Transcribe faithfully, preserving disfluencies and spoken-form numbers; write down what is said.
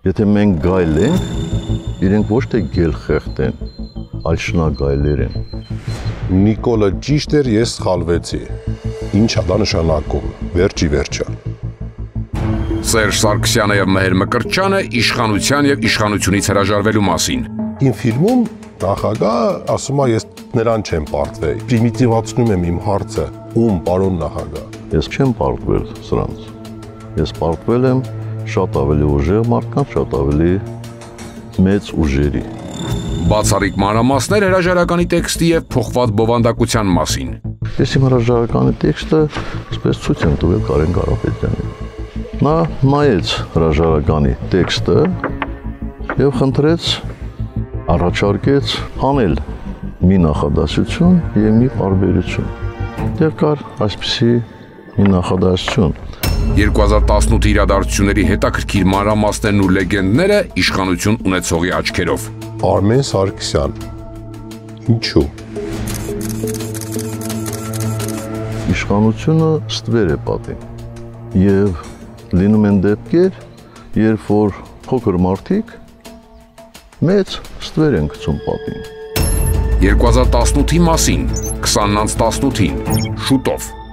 Եթե մենք գայլ ենք, իրենք ոչ թե գել խեղտ են, այլ շնագայլեր են։ Նիկոլը ճիշտ էր, ես սխալվեցի։ Ինչ է դա նշանակում, վերջի վերջը։ Սերժ Սարգսյանը եւ Մհեր Մկրտչյանը իշխանության եւ իշխանությունից հրաժարվելու մասին։ Իմ ֆիլմում նախագահը ասում է, ես նրան չեմ պարտվել։ Պրիմիտիվացնում եմ իմ հարցը, ում պարոն նախագահ։ Ես չեմ պարտվել սրանց։ Ես պարտվել եմ շատ ավելի ուժեղ մարդկանց, շատ ավելի մեծ ուժերի։ Բացառիկ մանրամասներ հրաժարականի տեքստի եւ փոխված բովանդակության մասին։ Ես իմ հրաժարականի տեքստը այսպես ցույց եմ տվել Կարեն Կարապետյանին։ Նա նայեց հրաժարականի տեքստը եւ խնդրեց, առաջարկեց անել մի նախադասություն եւ մի պարբերություն։ Դեռ կար այսպիսի մի նախադասություն։ երկու հազար տասնութի իրադարձությունների հետաքրքիր մանրամասներն ու լեգենդները իշխանություն ունեցողի աչքերով։ Արմեն Սարգսյան։ Ինչու՞։ Իշխանությունը ստվեր է պատին եւ լինում են դեպքեր, երբ որ փոքր մարդիկ մեծ ստվեր են գցում պատին։ երկու հազար տասնութի մասին, քսանն անց տասնութին, շուտով։